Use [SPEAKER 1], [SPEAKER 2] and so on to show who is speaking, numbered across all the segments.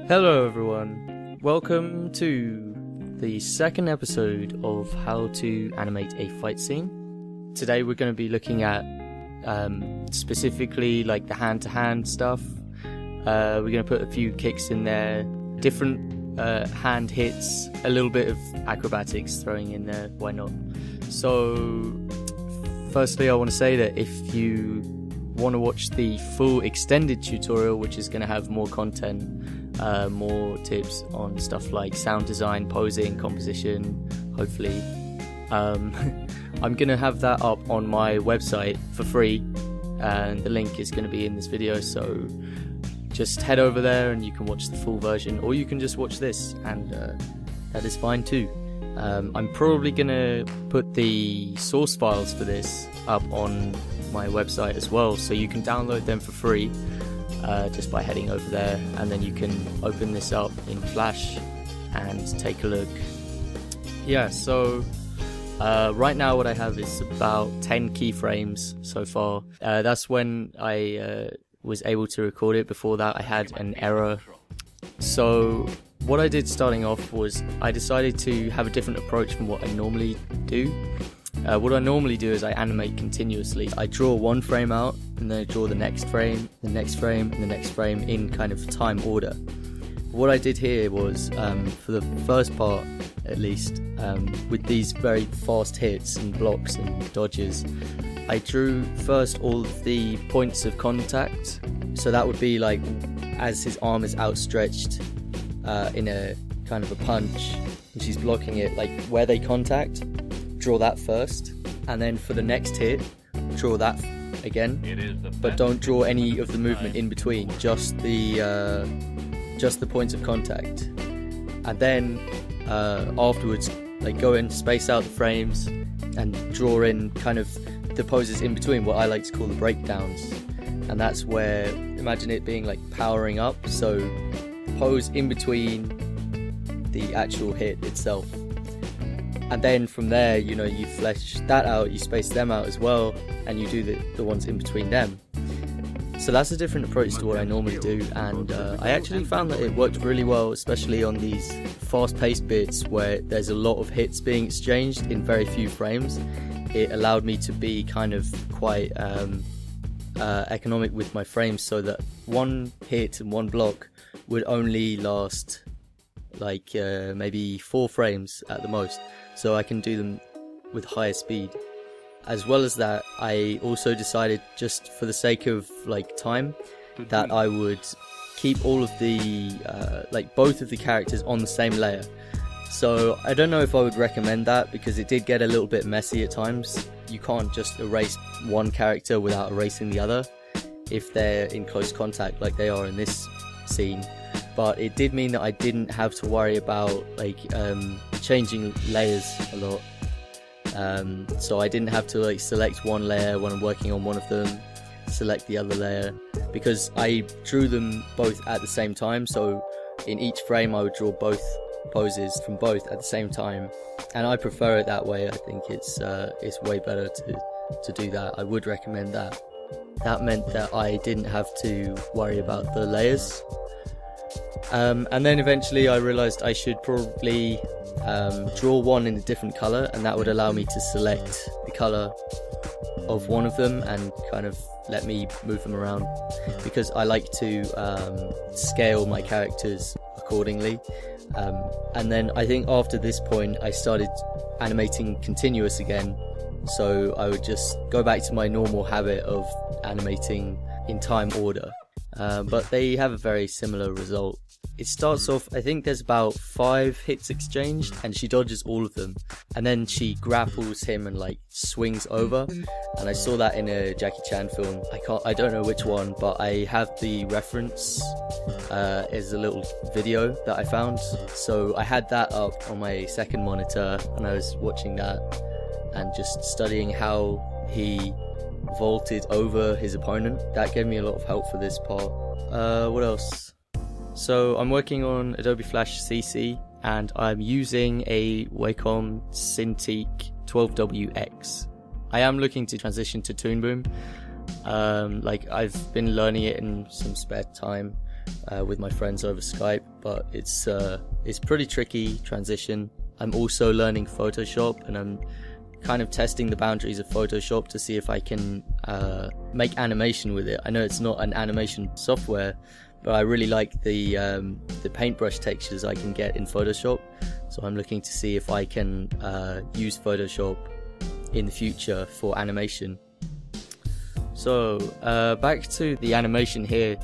[SPEAKER 1] Hello everyone, welcome to the second episode of how to animate a fight scene. Today we're going to be looking at specifically like the hand-to-hand stuff. We're going to put a few kicks in there, different hand hits, a little bit of acrobatics throwing in there, why not? So firstly I want to say that if you want to watch the full extended tutorial, which is going to have more content, more tips on stuff like sound design, posing, composition, hopefully. I'm going to have that up on my website for free, and the link is going to be in this video, so just head over there and you can watch the full version, or you can just watch this, and that is fine too. I'm probably going to put the source files for this up on my website as well, so you can download them for free just by heading over there, and then you can open this up in Flash and take a look. Yeah, so right now what I have is about 10 keyframes so far. That's when I was able to record it. Before that I had an error. So what I did starting off was I decided to have a different approach from what I normally do. What I normally do is I animate continuously. I draw one frame out, and then I draw the next frame, the next frame, and the next frame in kind of time order. What I did here was, for the first part at least, with these very fast hits and blocks and dodges, I drew first all of the points of contact. So that would be like as his arm is outstretched in a kind of a punch, and she's blocking it, like where they contact. Draw that first, and then for the next hit draw that again, but don't draw any of the movement in between, just the points of contact. And then afterwards, like, go in, space out the frames and draw in kind of the poses in between, what I like to call the breakdowns. And that's where, imagine it being like powering up, so pose in between the actual hit itself. And then from there, you know, you flesh that out, you space them out as well, and you do the ones in between them. So that's a different approach to what I normally do, and I actually found that it worked really well, especially on these fast-paced bits where there's a lot of hits being exchanged in very few frames. It allowed me to be kind of quite economic with my frames, so that one hit and one block would only last like maybe 4 frames at the most, so I can do them with higher speed. As well as that, I also decided, just for the sake of like time, that I would keep all of the like both of the characters on the same layer. So I don't know if I would recommend that, because it did get a little bit messy at times. You can't just erase one character without erasing the other if they're in close contact like they are in this scene. But it did mean that I didn't have to worry about like changing layers a lot. So I didn't have to like select one layer when I'm working on one of them, select the other layer, because I drew them both at the same time. So in each frame I would draw both poses from both at the same time, and I prefer it that way. I think it's way better to do that. I would recommend that. That meant that I didn't have to worry about the layers. And then eventually I realized I should probably draw one in a different color, and that would allow me to select the color of one of them and kind of let me move them around, because I like to scale my characters accordingly. And then I think after this point I started animating continuous again, so I would just go back to my normal habit of animating in time order. But they have a very similar result. It starts off, I think there's about 5 hits exchanged, and she dodges all of them, and then she grapples him and like swings over. And I saw that in a Jackie Chan film. I don't know which one, but I have the reference as a little video that I found. So I had that up on my second monitor, and I was watching that and just studying how he vaulted over his opponent. That gave me a lot of help for this part. What else? So I'm working on Adobe Flash CC, and I'm using a Wacom Cintiq 12WX. I am looking to transition to Toon Boom. Like I've been learning it in some spare time with my friends over Skype, but it's pretty tricky transition. I'm also learning Photoshop, and I'm kind of testing the boundaries of Photoshop to see if I can make animation with it. I know it's not an animation software, but I really like the paintbrush textures I can get in Photoshop, so I'm looking to see if I can use Photoshop in the future for animation. So back to the animation here.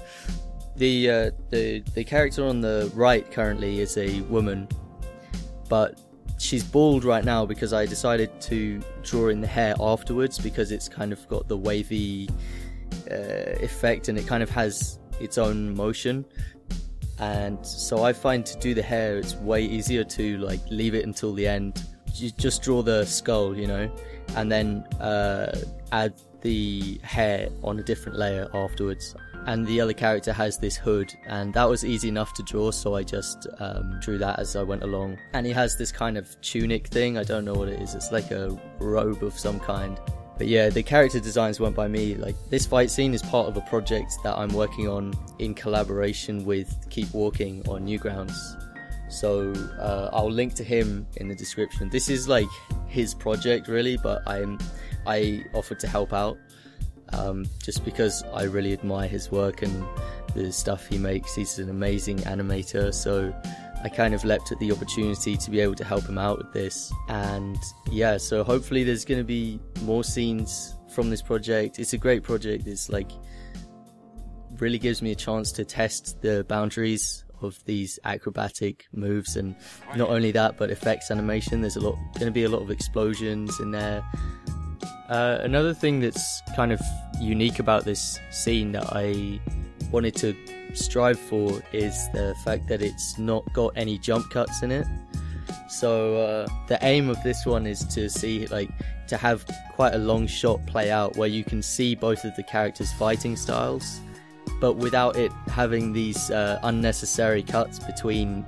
[SPEAKER 1] The character on the right currently is a woman, but she's bald right now because I decided to draw in the hair afterwards, because it's kind of got the wavy effect, and it kind of has its own motion. And so I find to do the hair, it's way easier to like leave it until the end. You just draw the skull, you know, and then add the hair on a different layer afterwards. And the other character has this hood, and that was easy enough to draw, so I just drew that as I went along. And he has this kind of tunic thing, I don't know what it is, it's like a robe of some kind. But yeah, the character designs went by me. Like, this fight scene is part of a project that I'm working on in collaboration with Keep Walking on Newgrounds. So I'll link to him in the description. This is like his project really, but I offered to help out. Just because I really admire his work and the stuff he makes. He's an amazing animator, so I kind of leapt at the opportunity to be able to help him out with this. And yeah, so hopefully there's going to be more scenes from this project. It's a great project. It's like really gives me a chance to test the boundaries of these acrobatic moves, and not only that, but effects animation. There's going to be a lot of explosions in there. Another thing that's kind of unique about this scene that I wanted to strive for is the fact that it's not got any jump cuts in it. So the aim of this one is to see, like, to have quite a long shot play out where you can see both of the characters' fighting styles, but without it having these unnecessary cuts between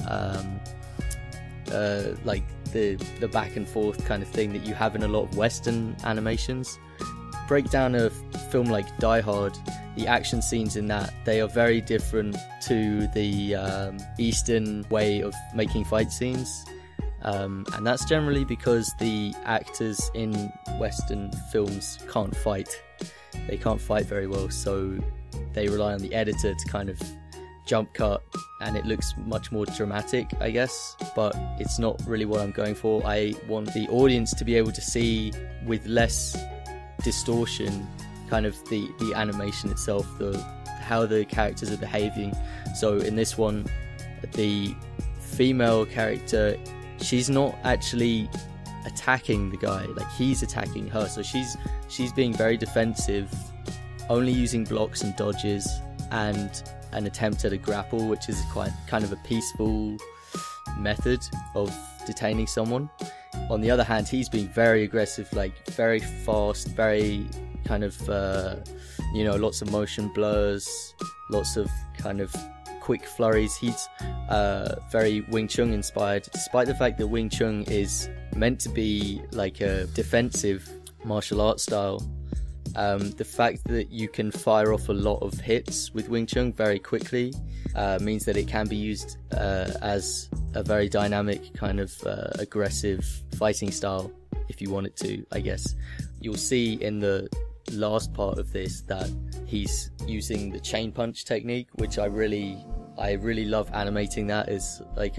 [SPEAKER 1] like the back and forth kind of thing that you have in a lot of Western animations. Break down a film like Die Hard, the action scenes in that, they are very different to the Eastern way of making fight scenes. And that's generally because the actors in Western films can't fight. They can't fight very well, so they rely on the editor to kind of jump cut, and it looks much more dramatic, I guess, but it's not really what I'm going for. I want the audience to be able to see with less distortion kind of the animation itself, how the characters are behaving. So in this one, the female character, she's not actually attacking the guy, like he's attacking her, so she's being very defensive, only using blocks and dodges and an attempt at a grapple, which is quite kind of a peaceful method of detaining someone. On the other hand, he's being very aggressive, like very fast, very kind of you know, lots of motion blurs, lots of kind of quick flurries. He's very Wing Chun inspired, despite the fact that Wing Chun is meant to be like a defensive martial arts style. The fact that you can fire off a lot of hits with Wing Chun very quickly means that it can be used as a very dynamic kind of aggressive fighting style if you want it to, I guess. You'll see in the last part of this that he's using the chain punch technique, which I really love animating. That is like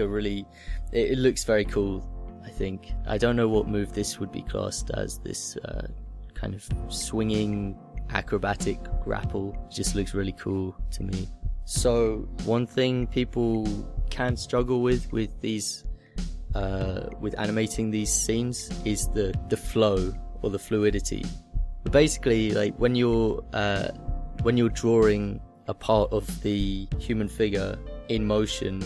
[SPEAKER 1] it looks very cool, I think. I don't know what move this would be classed as, this kind of swinging acrobatic grapple. It just looks really cool to me. So one thing people can struggle with these with animating these scenes is the flow or the fluidity. But basically, like when you're drawing a part of the human figure in motion,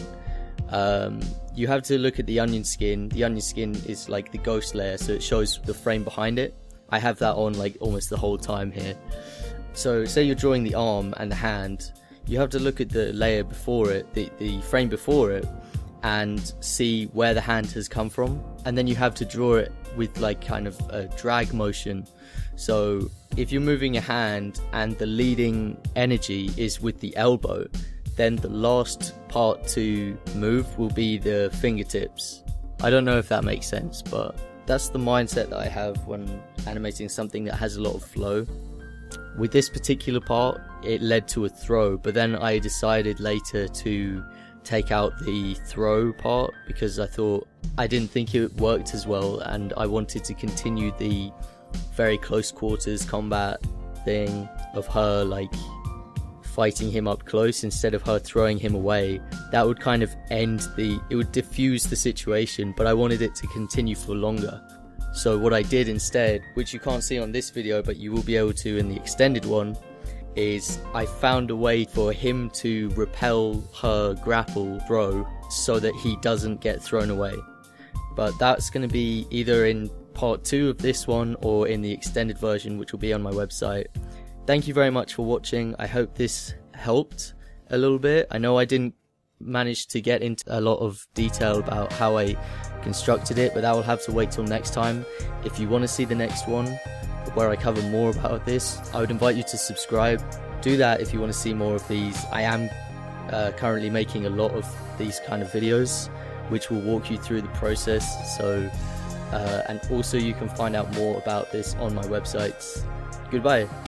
[SPEAKER 1] you have to look at the onion skin. The onion skin is like the ghost layer, so it shows the frame behind it. I have that on like almost the whole time here. So say you're drawing the arm and the hand, you have to look at the layer before it, the frame before it, and see where the hand has come from, and then you have to draw it with like kind of a drag motion. So if you're moving a hand and the leading energy is with the elbow, then the last part to move will be the fingertips. I don't know if that makes sense, but that's the mindset that I have when animating something that has a lot of flow. With this particular part, it led to a throw, but then I decided later to take out the throw part because I didn't think it worked as well, and I wanted to continue the very close quarters combat thing of her like fighting him up close instead of her throwing him away. That would kind of it would diffuse the situation, but I wanted it to continue for longer. So what I did instead, which you can't see on this video but you will be able to in the extended one, is I found a way for him to repel her grapple throw so that he doesn't get thrown away. But that's going to be either in part 2 of this one or in the extended version, which will be on my website. Thank you very much for watching. I hope this helped a little bit. I know I didn't manage to get into a lot of detail about how I constructed it, but that will have to wait till next time. If you want to see the next one where I cover more about this, I would invite you to subscribe. Do that if you want to see more of these. I am currently making a lot of these kind of videos which will walk you through the process, so and also you can find out more about this on my websites. Goodbye.